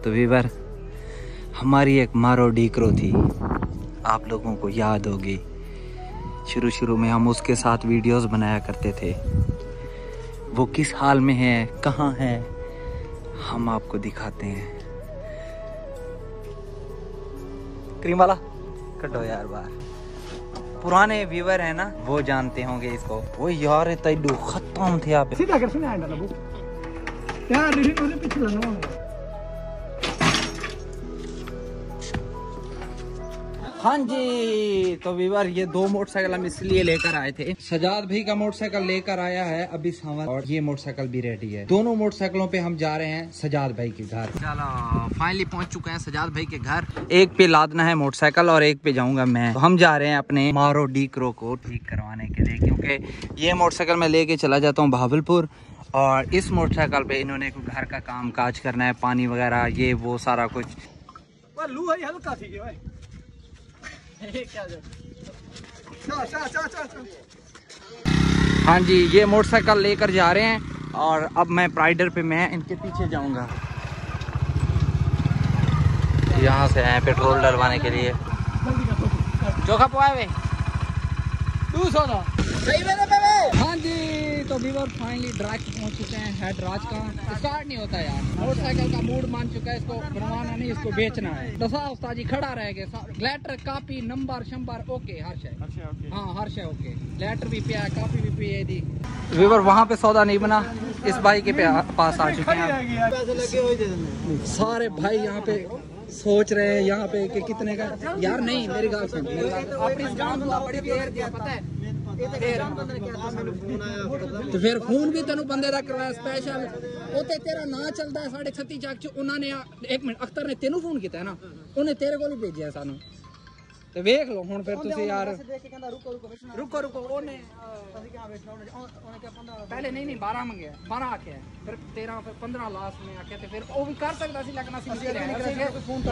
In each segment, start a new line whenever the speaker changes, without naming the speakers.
तो वीवर हमारी एक मारो डीक्रो थी, आप लोगों को याद होगी। शुरू में हम उसके साथ वीडियोस बनाया करते थे। वो किस हाल में है, कहाँ है, हम आपको दिखाते हैं। क्रीम वाला कटो यार बाहर। पुराने व्यूवर है ना, वो जानते होंगे इसको। वो यार तैडू खत्म थे आप।
सीधा कर सुना यार पीछे लगा।
हाँ जी, तो व्यूवर ये दो मोटरसाइकिल हम इसलिए लेकर आए थे। सजाद भाई का मोटरसाइकिल लेकर आया है अभी सामान, और ये मोटरसाइकिल भी रेडी है। दोनों मोटरसाइकिलों पे हम जा रहे हैं सजाद भाई के घर। चलो फाइनली पहुंच चुके हैं सजाद भाई के घर। एक पे लादना है मोटरसाइकिल और एक पे जाऊंगा मैं। तो हम जा रहे हैं अपने मारो डीक्रो को ठीक करवाने के लिए, क्योंकि ये मोटरसाइकिल मैं लेके चला जाता हूँ भावलपुर, और इस मोटरसाइकिल पे इन्होंने घर का काम काज करना है, पानी वगैरह ये वो सारा कुछ।
लू है हल्का थी भाई।
हाँ जी, ये मोटरसाइकिल लेकर जा रहे हैं और अब मैं प्राइडर पे मैं इनके पीछे जाऊंगा। यहाँ से आए पेट्रोल डलवाने के लिए। चोखा पुआए वे
200 ना।
हाँ जी, तो व्यूअर फाइनली ड्राइव पहुंच चुके हैं। हेड राज का स्टार्ट नहीं होता यार। मोटरसाइकिल का मूड मान चुका है, इसको बनवाना नहीं, इसको बेचना है। दसा उस्ताद जी खड़ा रहेगा, लेटर कापी नंबर शंबर ओके, हर शय हाँ हर शय ओके। लेटर भी पिया, कापी भी पिए दी। व्यूअर वहाँ पे सौदा नहीं बना, इस भाई के पास आ चुके हैं। सारे भाई यहाँ पे सोच रहे हैं यहाँ पे कि कितने का। यार नहीं, मेरी गाल सुन, अपनी जान बड़ी देर दिया पता है। तो फिर फोन भी तेन बंदे का करवाया स्पेशल। उते तेरा ना चलता है 36 चक च। उन्होंने 1 मिनट अख्तर ने तेनू फोन किया है ना, उन्हें तेरे को भी भेजा सानू। तो वेख लो हुण फिर तुसी यार रुको ओने पहले नहीं 12 मंगे 12 आखे फिर 13 फिर 15 लास्ट में आखे। तो फिर वो भी कर सकता सी, लेकिन असि फोन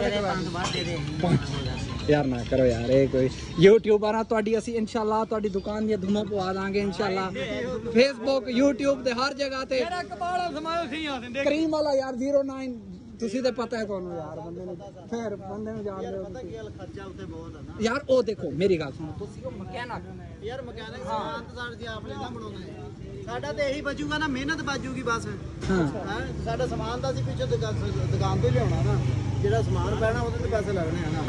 यार ना करो यार। ये कोई यूट्यूबर आ तुहाडी, असी इंशाल्लाह तुहाडी दुकान दी धुमा पवा दांगे इंशाल्लाह। फेसबुक यूट्यूब ते हर जगह ते करीम वाला यार 09 तुसी ते पता है ਤੁਹਾਨੂੰ यार बंदे ने फिर बंदे ने जान दे पता की खर्चा उते बहुत है ना यार। ओ देखो मेरी गल सुनो, तुसी को मैकेनिक यार मैकेनिक सामान तो साड जी आपने ना बनाਉਣਾ है। ਸਾਡਾ ਤੇ ਇਹੀ ਬਚੂਗਾ ਨਾ, ਮਿਹਨਤ ਬਾਜੂਗੀ ਬਸ। ਹਾਂ ਸਾਡਾ ਸਮਾਨ ਦਾ ਅਸੀਂ ਪਿੱਛੇ ਦੁਕਾਨ ਤੋਂ ਲਿਆਉਣਾ ਨਾ, ਜਿਹੜਾ ਸਮਾਨ ਪੈਣਾ ਉਹਦੇ ਤੇ ਪੈਸੇ ਲੱਗਣੇ ਆ ਨਾ।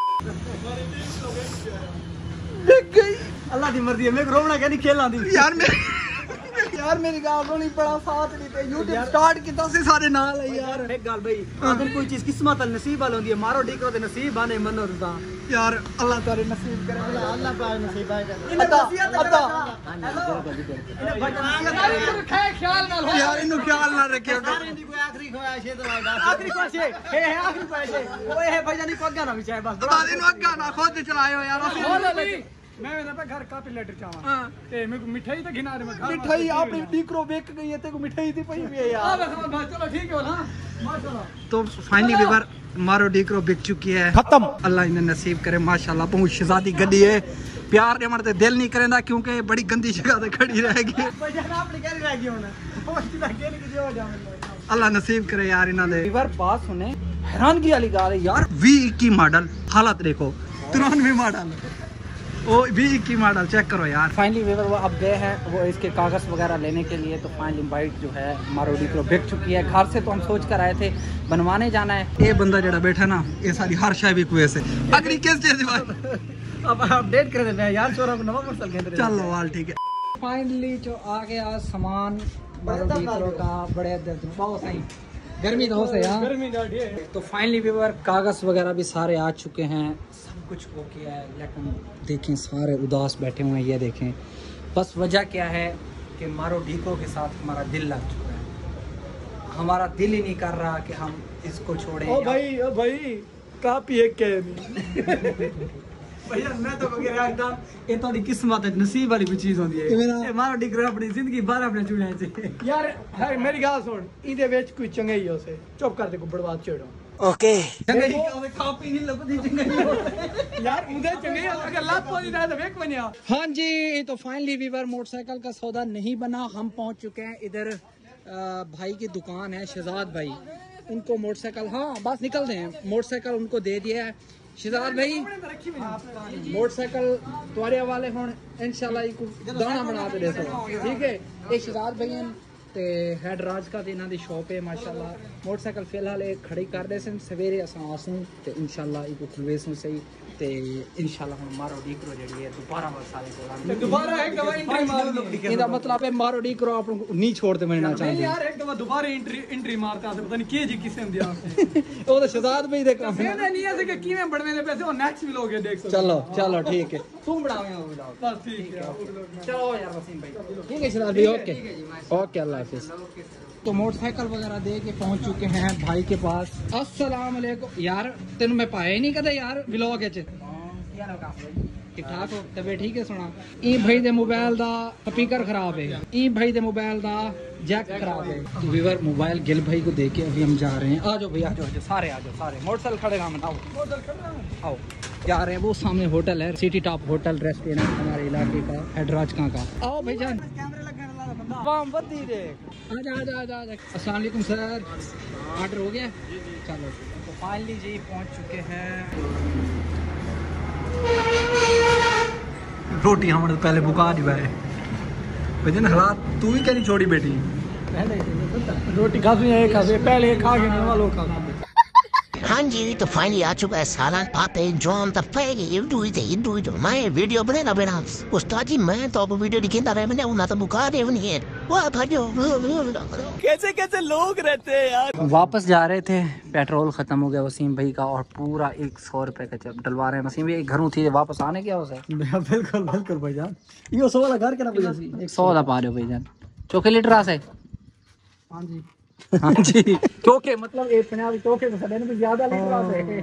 ਦੇਖ ਗਈ ਅੱਲਾ ਦੀ ਮਰਜ਼ੀ ਹੈ। ਮੈਂ ਰੋਣਾ ਕਹਿੰਦੀ ਖੇਲਾਂ ਦੀ यार मेरी गाल नहीं बड़ा साथ नहीं पे YouTube स्टार्ट कितना से सारे नाल है यार। एक गल भाई अगर कोई चीज किस्मत नसीब वाली होंदी है, मारो डीक्रो दे नसीब आने मनो दा यार। अल्लाह तारे नसीब करे, अल्लाह पाक नसीब आए करे। अदा हेलो इन्हें रखे ख्याल नाल हो यार, इनु ख्याल ना रखे यार। इनदी कोई आखिरी ख्वाहिश है तो आखिरी ख्वाहिश है आखिरी ख्वाहिश है। ओए है भाई जानी को अग्गा ना विचार बस बाद इनु अग्गा ना खुद चलायो यार। मैं घर काफी लेटर चावा ते मेरे को मिठाई तो घिना रे। मिठाई आपने डीक्रो बेक गई है, ते को मिठाई थी पई भी है यार। चलो ठीक है ना माशाल्लाह। तो फाइनली व्यूअर मारो डीक्रो बिक चुकी है, खत्म। अल्लाह इन्हें नसीब करे माशाल्लाह। बहुत शहजादी गड्डी है, प्यार ने मरते दिल नहीं करेंदा क्योंकि बड़ी गंदी जगह ते खड़ी रहेगी। अल्लाह नसीब करे यार इन्हां दे। व्यूअर बात सुने, हैरानगी वाली गल है यार। 2021 मॉडल, हालत देखो 93 मॉडल, वो 2021 मॉडल चेक करो यार। फाइनली व्यूअर वो अब गए हैं वो इसके कागज वगैरह लेने के लिए। तो फाइनली बाइक जो है मारो डीक्रो बिक चुकी है। घर से तो हम सोच कर आए थे बनवाने जाना है। ये बंदा जड़ा बैठा ना, ये सारी हर शाय भी कुएं से अगली किस चीज अब अपडेट कर देते हैं यार। चोरा को नवा मोटरसाइकिल के चलो वाल ठीक है। फाइनली जो आ गया सामान मारो डीक्रो का, बड़े बहुत सही गर्मी तो हो से यार गर्मी तो फाइनली व्यूअर कागज वगैरह भी सारे आ चुके हैं, सब कुछ हो गया है। लेकिन देखें सारे उदास बैठे हुए हैं, ये देखें। बस वजह क्या है कि मारो डीक्रो के साथ हमारा दिल लग चुका है। हमारा दिल ही नहीं कर रहा कि हम इसको छोड़ें।
ओ भाई कापी एक के भैया मैं तो वगैरह एकदम ये तो किस्मत है, नसीब वाली कोई चीज होती है। ये मारो डीक्रो अपनी जिंदगी बाहर अपने चुने से यार। है मेरी गाल सुन, इदे विच कोई चंगाई हो से चुप कर दे को बर्बाद छोड़ो। ओके चंगाई कापी नहीं लगदी चंगाई यार उदे चंगाई अगर लात पहुंच जाए तो वेख बनिया। हां जी, तो फाइनली व्यूअर मोटरसाइकिल का सौदा नहीं बना। हम पहुंच चुके हैं इधर भाई की दुकान है, शहजाद भाई।
उनको मोटरसाइकिल, हाँ बस निकल रहे हैं, मोटरसाइकिल उनको दे दिया है। शहजाद भाई मोटरसाइकिल तुम्हारे हवाले हुण इंशाल्लाह दाना बना के दे सो, ठीक है। ये शहजाद भाई हैं ते हेड राज का इन्हां दी शॉप है माशाल्लाह। मोटरसाइकिल फिलहाल खड़ी कर दे सन, सवेरे असां आसूं ते इंशाल्लाह इको खुलवेसूं सही ते इंशाल्लाह हुण मारो डीकरो जेडी है दोबारा मसाले को
दोबारा एक दफा एंट्री मारनी है।
इहदा मतलब है मारो डीकरो आप नहीं छोड़ते मिलना चाहते
नहीं यार, एक दफा दोबारा एंट्री मारता पता नहीं के जी किसे दिया
ओ तो शहजाद भाई दे काम है
नहीं ऐसे कि किवें बढ़ने दे पैसे, वो नेक्स्ट भी लोग देख सकते।
चलो चलो ठीक है,
तू बढ़ावे हो बस ठीक है।
चलो यार वसीम भाई ठीक है शहजाद भाई, ओके ओके अल्लाह हाफिज। तो मोटरसाइकिल वगैरह दे के पहुंच चुके हैं भाई के पास। अस्सलाम वालेकुम यार, तेन मैं पाया ही नहीं कदे यार व्लॉग च। ठीक ठाक हो, तबे ठीक है। सुना ई भाई दे मोबाइल दा स्पीकर खराब है, ई भाई दे मोबाइल दा जैक खराब है। तो वीवर मोबाइल गिल भाई को दे के अभी हम जा रहे हैं। आ जाओ भैया, आ जाओ सारे, आ जाओ सारे। मोटरसाइकिल खड़े काम आओ आओ, जा रहे हैं। वो सामने होटल है, सिटी टॉप होटल रेस्टोरेंट हमारे इलाके का, हेडराजका का। आओ भाईजान, आजा आजा आजा आजा। अस्सलाम वालेकुम सर, ऑर्डर हो गया? चलो तो फाइनली जी पहुंच चुके हैं।
रोटी हमारे पहले बुका नहीं पाए भजन हालात, तू ही क्या नहीं छोड़ी बेटी। रोटी खाते पहले खा के नहीं वालों खा।
हाँ जी, तो फाइनली आ चुका है सालन पापे जॉन द फेरी इंडू मैं वीडियो बनेगा बिना उस्ताद जी। मैं तो अब वीडियो दिखेंदा रहे, मैंने उन्हें तो बुका दे नहीं है। वाह भाइयों,
कैसे कैसे लोग रहते हैं यार।
वापस जा रहे थे, पेट्रोल खत्म हो गया वसीम भाई का, और पूरा 100 रुपए का जब डलवा रहे हैं वसीम भाई। घरों थी वापस आने क्या हो सर?
बिल्कुल बिल्कुल भाईजान, यो 100 वाला घर के ना भाईजान,
100 दा पा रहे हो भाईजान। चौके लीटर से?
हां जी
हाँ जी, चौके मतलब एक पंजाबी चौके तो सदन में ज्यादा लीटर से।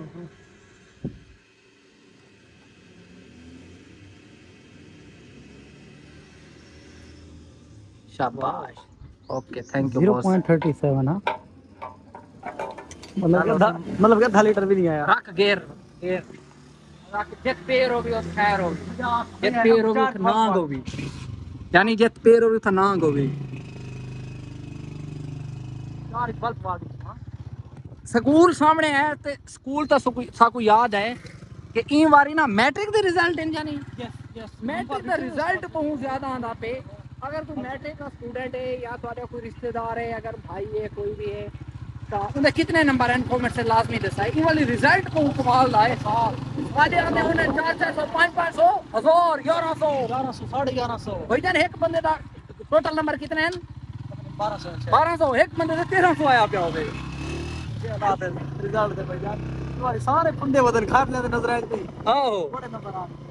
शाबाश, ओके थैंक यू बॉस।
0.37 हां, मतलब क्या 1 लीटर भी नहीं आया।
रख गेर गेर रख, जित पैर हो भी और खैर हो, जित पैर हो भी और नांग हो भी, यानी जित पैर हो भी और नांग हो भी। स्कूल सामने है ते स्कूल तो साकू याद है कि ई बारी ना मैट्रिक दे रिजल्ट इन जानी मैट्रिक दा रिजल्ट बहुत ज्यादा आंदा पे। अगर कोई मैट्रिक का स्टूडेंट है या तुम्हारा कोई रिश्तेदार है, अगर भाई है कोई भी है, तो उन्हें कितने नंबर हैं कमेंट से लाजमी दसा। ई वाली रिजल्ट को कमाल लाए साल आज आने उन्हें 400 500 1000 1100
1100
भाईजान। एक बंदे दा टोटल नंबर कितने हैं? 1200। एक बंदे से 1300 आया पे हो गए।
रिजल्ट दे भाईजान, तुम्हारे सारे फंडे बदन खाट लेते नजर आए थे।
आओ
बड़े नंबर आ